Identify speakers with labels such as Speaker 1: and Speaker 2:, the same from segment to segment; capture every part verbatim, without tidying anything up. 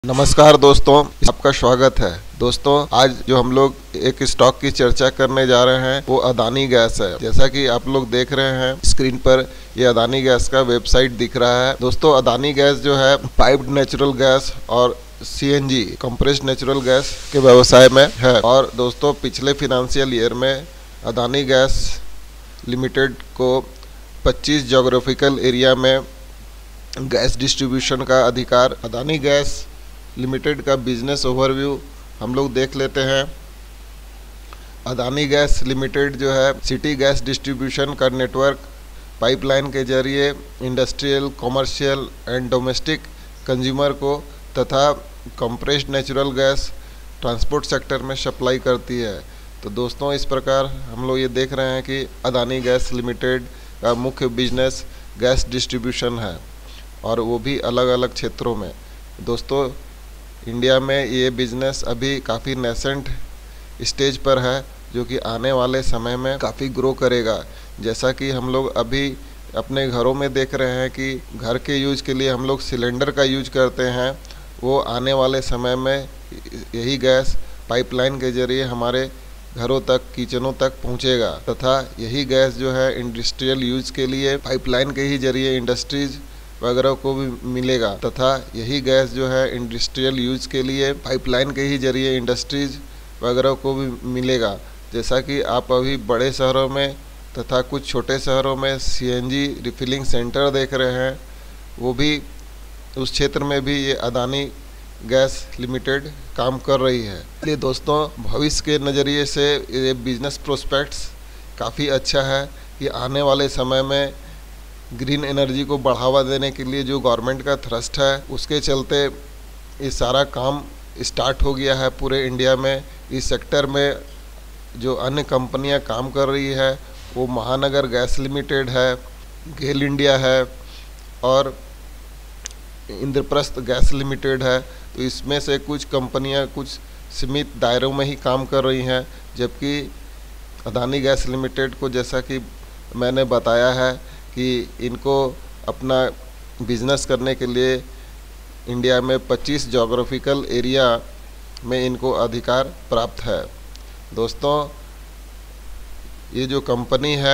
Speaker 1: नमस्कार दोस्तों, आपका स्वागत है। दोस्तों, आज जो हम लोग एक स्टॉक की चर्चा करने जा रहे हैं वो अदानी गैस है। जैसा कि आप लोग देख रहे हैं स्क्रीन पर, ये अदानी गैस का वेबसाइट दिख रहा है। दोस्तों, अदानी गैस जो है पाइप्ड नेचुरल गैस और सीएनजी कंप्रेस्ड नेचुरल गैस के व्यवसाय में है। और दोस्तों, पिछले फिनेंशियल ईयर में अदानी गैस लिमिटेड को पच्चीस जोग्राफिकल एरिया में गैस डिस्ट्रीब्यूशन का अधिकार। अदानी गैस लिमिटेड का बिजनेस ओवरव्यू हम लोग देख लेते हैं। अदानी गैस लिमिटेड जो है सिटी गैस डिस्ट्रीब्यूशन का नेटवर्क पाइपलाइन के जरिए industrial, commercial and domestic consumer को तथा compressed natural gas transport sector में सप्लाई करती है। तो दोस्तों, इस प्रकार हम लोग ये देख रहे हैं कि अदानी गैस लिमिटेड का मुख्य बिजनेस गैस डिस्ट्रीब्यूशन है, और वो भी अलग अलग क्षेत्रों में। दोस्तों, इंडिया में ये बिज़नेस अभी काफ़ी नेसेंट स्टेज पर है, जो कि आने वाले समय में काफ़ी ग्रो करेगा। जैसा कि हम लोग अभी अपने घरों में देख रहे हैं कि घर के यूज के लिए हम लोग सिलेंडर का यूज करते हैं, वो आने वाले समय में यही गैस पाइपलाइन के जरिए हमारे घरों तक, किचनों तक पहुंचेगा। तथा यही गैस जो है इंडस्ट्रियल यूज के लिए पाइपलाइन के ही जरिए इंडस्ट्रीज वगैरह को भी मिलेगा। तथा यही गैस जो है इंडस्ट्रियल यूज के लिए पाइपलाइन के ही जरिए इंडस्ट्रीज वगैरह को भी मिलेगा। जैसा कि आप अभी बड़े शहरों में तथा कुछ छोटे शहरों में सीएनजी रिफिलिंग सेंटर देख रहे हैं, वो भी उस क्षेत्र में भी ये अदानी गैस लिमिटेड काम कर रही है। इसलिए दोस्तों, भविष्य के नज़रिए से ये बिजनेस प्रोस्पेक्ट्स काफ़ी अच्छा है कि आने वाले समय में ग्रीन एनर्जी को बढ़ावा देने के लिए जो गवर्नमेंट का थ्रस्ट है, उसके चलते ये सारा काम स्टार्ट हो गया है पूरे इंडिया में। इस सेक्टर में जो अन्य कंपनियां काम कर रही है वो महानगर गैस लिमिटेड है, गेल इंडिया है और इंद्रप्रस्थ गैस लिमिटेड है। तो इसमें से कुछ कंपनियां कुछ सीमित दायरों में ही काम कर रही हैं, जबकि अदानी गैस लिमिटेड को, जैसा कि मैंने बताया है कि इनको अपना बिजनेस करने के लिए इंडिया में पच्चीस जोग्राफिकल एरिया में इनको अधिकार प्राप्त है। दोस्तों, ये जो कंपनी है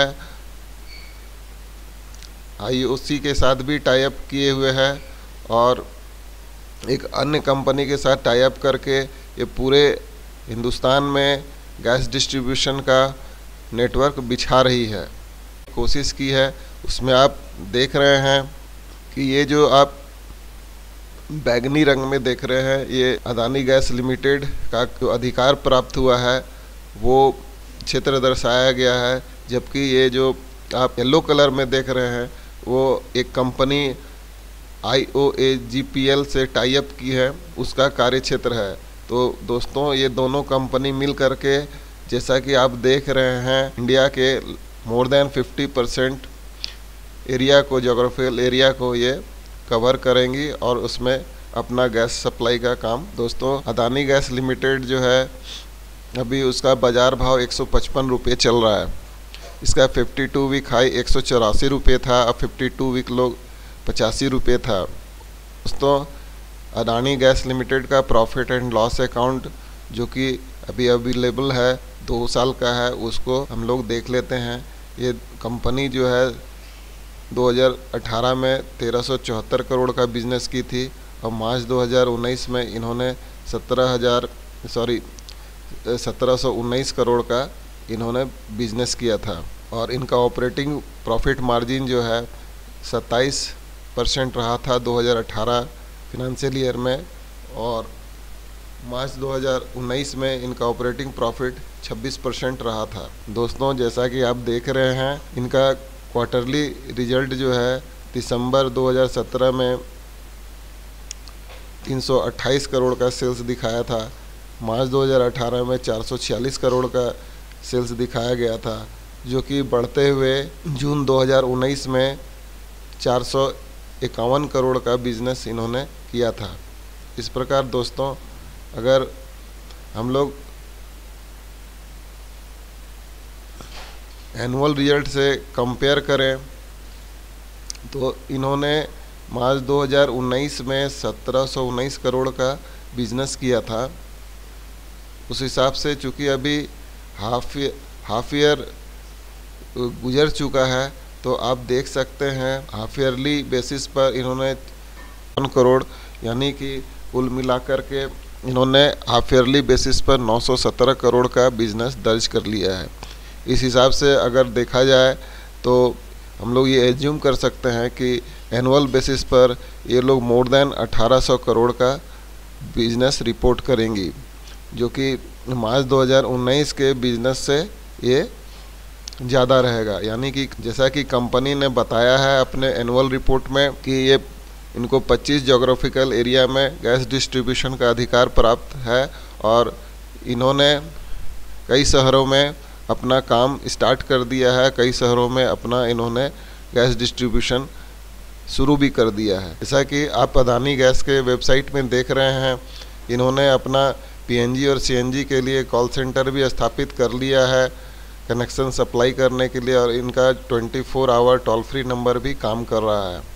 Speaker 1: आईओसी के साथ भी टाई अप किए हुए है, और एक अन्य कंपनी के साथ टाई अप करके ये पूरे हिंदुस्तान में गैस डिस्ट्रीब्यूशन का नेटवर्क बिछा रही है, कोशिश की है। उसमें आप देख रहे हैं कि ये जो आप बैगनी रंग में देख रहे हैं, ये अदानी गैस लिमिटेड का जो अधिकार प्राप्त हुआ है वो क्षेत्र दर्शाया गया है। जबकि ये जो आप येलो कलर में देख रहे हैं वो एक company I O A G P L से टाई अप की है, उसका कार्य क्षेत्र है। तो दोस्तों, ये दोनों कंपनी मिल करके, जैसा कि आप देख रहे हैं, इंडिया के more than fifty percent area को, जोग्राफिकल एरिया को ये कवर करेंगी और उसमें अपना गैस सप्लाई का काम। दोस्तों, अदानी गैस लिमिटेड जो है अभी उसका बाज़ार भाव एक सौ पचपन रुपये चल रहा है। इसका बावन वीक हाई एक सौ चौरासी रुपये था, अब बावन वीक लो पचासी रुपये था। दोस्तों, अदानी गैस लिमिटेड का प्रॉफिट एंड लॉस अकाउंट जो कि अभी अवेलेबल है, दो साल का है, उसको हम लोग देख लेते हैं। ये कंपनी जो है दो हज़ार अठारह में तेरह सौ चौहत्तर करोड़ का बिजनेस की थी, और मार्च दो हज़ार उन्नीस में इन्होंने सत्रह हज़ार सॉरी सत्रह सौ उन्नीस करोड़ का इन्होंने बिजनेस किया था। और इनका ऑपरेटिंग प्रॉफिट मार्जिन जो है सत्ताईस परसेंट रहा था दो हज़ार अठारह फिनेंशियल ईयर में, और मार्च दो हज़ार उन्नीस में इनका ऑपरेटिंग प्रॉफिट छब्बीस परसेंट रहा था। दोस्तों, जैसा कि आप देख रहे हैं, इनका क्वार्टरली रिजल्ट जो है दिसंबर दो हज़ार सत्रह में तीन सौ अट्ठाईस करोड़ का सेल्स दिखाया था, मार्च दो हज़ार अठारह में चार सौ छियालीस करोड़ का सेल्स दिखाया गया था, जो कि बढ़ते हुए जून दो हज़ार उन्नीस में चार सौ इक्यावन करोड़ का बिजनेस इन्होंने किया था। इस प्रकार दोस्तों, अगर हम लोग एनुअल रिजल्ट से कंपेयर करें तो इन्होंने मार्च दो हज़ार उन्नीस में सत्रह सौ उन्नीस करोड़ का बिजनेस किया था। उस हिसाब से चूँकि अभी हाफ हाफ ईयर गुजर चुका है, तो आप देख सकते हैं हाफ ईयरली बेसिस पर इन्होंने वन करोड़ यानी कि कुल मिलाकर के इन्होंने हाफ ईयरली बेसिस पर नौ सौ सत्रह करोड़ का बिजनेस दर्ज कर लिया है। इस हिसाब से अगर देखा जाए तो हम लोग ये एज्यूम कर सकते हैं कि एनुअल बेसिस पर ये लोग मोर देन अठारह सौ करोड़ का बिजनेस रिपोर्ट करेंगी, जो कि मार्च दो हज़ार उन्नीस के बिजनेस से ये ज़्यादा रहेगा। यानी कि जैसा कि कंपनी ने बताया है अपने एनुअल रिपोर्ट में कि ये इनको पच्चीस जोग्राफिकल एरिया में गैस डिस्ट्रीब्यूशन का अधिकार प्राप्त है और इन्होंने कई शहरों में अपना काम स्टार्ट कर दिया है, कई शहरों में अपना इन्होंने गैस डिस्ट्रीब्यूशन शुरू भी कर दिया है। जैसा कि आप अदानी गैस के वेबसाइट में देख रहे हैं, इन्होंने अपना पीएनजी और सीएनजी के लिए कॉल सेंटर भी स्थापित कर लिया है कनेक्शन सप्लाई करने के लिए, और इनका चौबीस आवर टोल फ्री नंबर भी काम कर रहा है।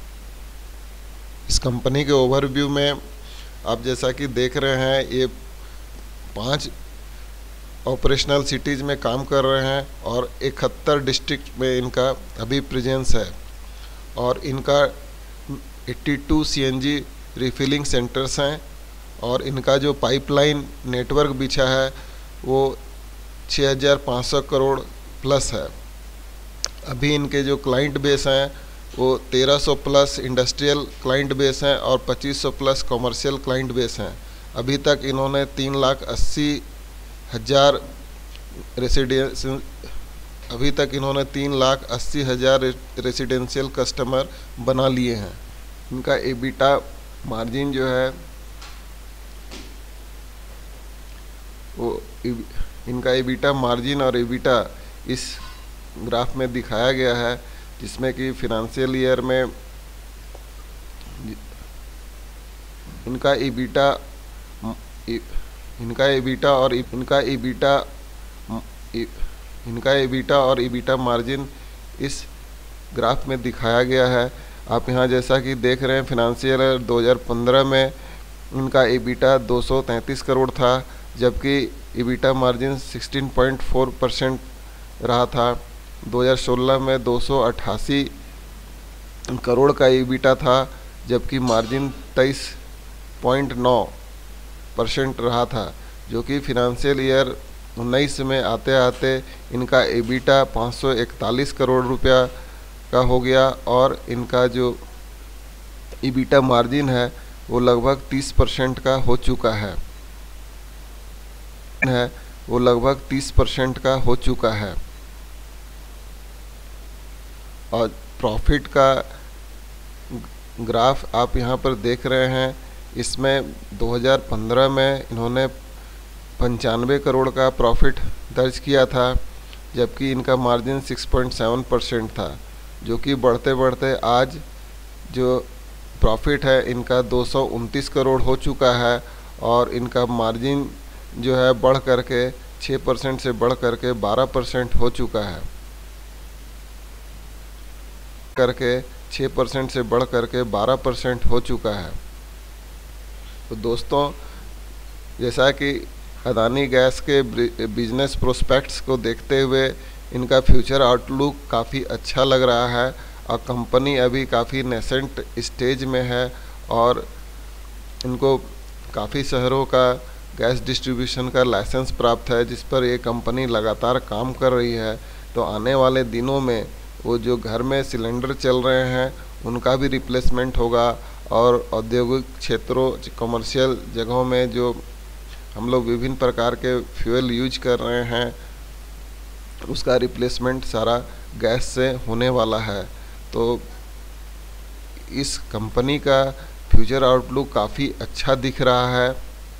Speaker 1: इस कंपनी के ओवरव्यू में आप जैसा कि देख रहे हैं, ये पांच ऑपरेशनल सिटीज़ में काम कर रहे हैं और इकहत्तर डिस्ट्रिक्ट में इनका अभी प्रेजेंस है, और इनका बयासी सीएनजी रिफिलिंग सेंटर्स हैं, और इनका जो पाइपलाइन नेटवर्क बिछा है वो छः हज़ार पाँच सौ करोड़ प्लस है। अभी इनके जो क्लाइंट बेस हैं वो तेरह सौ प्लस इंडस्ट्रियल क्लाइंट बेस हैं और पच्चीस सौ प्लस कॉमर्शियल क्लाइंट बेस हैं। अभी तक इन्होंने तीन लाख अस्सी हज़ार रेसिडेंस अभी तक इन्होंने तीन लाख अस्सी हज़ार रेसिडेंशियल कस्टमर बना लिए हैं। इनका एबिटा मार्जिन जो है वो इनका एबिटा मार्जिन और एबिटा इस ग्राफ में दिखाया गया है, जिसमें कि फिनेंशियल ईयर में इनका एबिटा इनका एबिटा और इनका एबिटा इनका एबिटा और एबिटा मार्जिन इस ग्राफ में दिखाया गया है। आप यहाँ जैसा कि देख रहे हैं, फिनेंशियल ईयर दो हज़ार पंद्रह में इनका एबिटा दो सौ तैंतीस करोड़ था, जबकि एबिटा मार्जिन सोलह पॉइंट चार परसेंट रहा था। दो हज़ार सोलह में दो सौ अट्ठासी करोड़ का एबिटा था, जबकि मार्जिन तेईस पॉइंट नौ परसेंट रहा था, जो कि फिनेंशियल ईयर उन्नीस में आते आते इनका एबिटा पाँच सौ इकतालीस करोड़ रुपया का हो गया, और इनका जो एबिटा मार्जिन है वो लगभग तीस परसेंट का हो चुका है है वो लगभग तीस परसेंट का हो चुका है। और प्रॉफिट का ग्राफ आप यहाँ पर देख रहे हैं, इसमें दो हज़ार पंद्रह में इन्होंने पंचानवे करोड़ का प्रॉफिट दर्ज किया था, जबकि इनका मार्जिन छह पॉइंट सात परसेंट था, जो कि बढ़ते बढ़ते आज जो प्रॉफिट है इनका दो सौ उनतीस करोड़ हो चुका है, और इनका मार्जिन जो है बढ़ करके छः परसेंट से बढ़ करके बारह परसेंट हो चुका है करके छः परसेंट से बढ़ करके बारह परसेंट हो चुका है। तो दोस्तों, जैसा कि अदानी गैस के बिजनेस प्रोस्पेक्ट्स को देखते हुए इनका फ्यूचर आउटलुक काफ़ी अच्छा लग रहा है, और कंपनी अभी काफ़ी नेसेंट स्टेज में है, और इनको काफ़ी शहरों का गैस डिस्ट्रीब्यूशन का लाइसेंस प्राप्त है, जिस पर ये कंपनी लगातार काम कर रही है। तो आने वाले दिनों में वो जो घर में सिलेंडर चल रहे हैं उनका भी रिप्लेसमेंट होगा, और औद्योगिक क्षेत्रों कमर्शियल जगहों में जो हम लोग विभिन्न प्रकार के फ्यूल यूज कर रहे हैं उसका रिप्लेसमेंट सारा गैस से होने वाला है। तो इस कंपनी का फ्यूचर आउटलुक काफ़ी अच्छा दिख रहा है,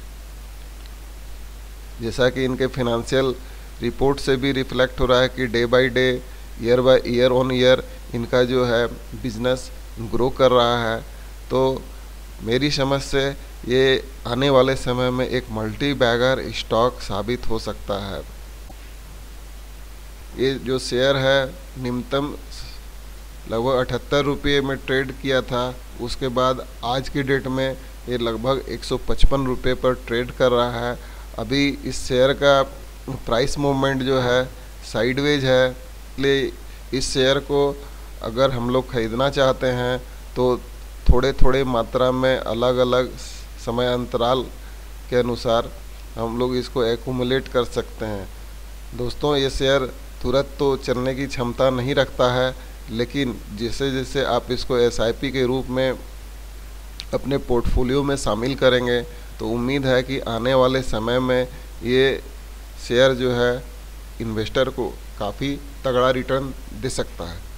Speaker 1: जैसा कि इनके फिनेंशियल रिपोर्ट से भी रिफ्लेक्ट हो रहा है कि day by day, year by year on year इनका जो है बिजनेस ग्रो कर रहा है। तो मेरी समझ से ये आने वाले समय में एक मल्टी बैगर स्टॉक साबित हो सकता है। ये जो शेयर है निम्नतम लगभग अठहत्तर रुपये में ट्रेड किया था। उसके बाद आज की डेट में ये लगभग एक सौ पचपन रुपये पर ट्रेड कर रहा है। अभी इस शेयर का प्राइस मूवमेंट जो है साइडवेज है, इसलिए इस शेयर को अगर हम लोग ख़रीदना चाहते हैं तो थोड़े थोड़े मात्रा में अलग अलग समय अंतराल के अनुसार हम लोग इसको एक्यूमुलेट कर सकते हैं। दोस्तों, ये शेयर तुरंत तो चलने की क्षमता नहीं रखता है, लेकिन जैसे जैसे आप इसको एस आई पी के रूप में अपने पोर्टफोलियो में शामिल करेंगे तो उम्मीद है कि आने वाले समय में ये शेयर जो है इन्वेस्टर को काफ़ी तगड़ा रिटर्न दे सकता है।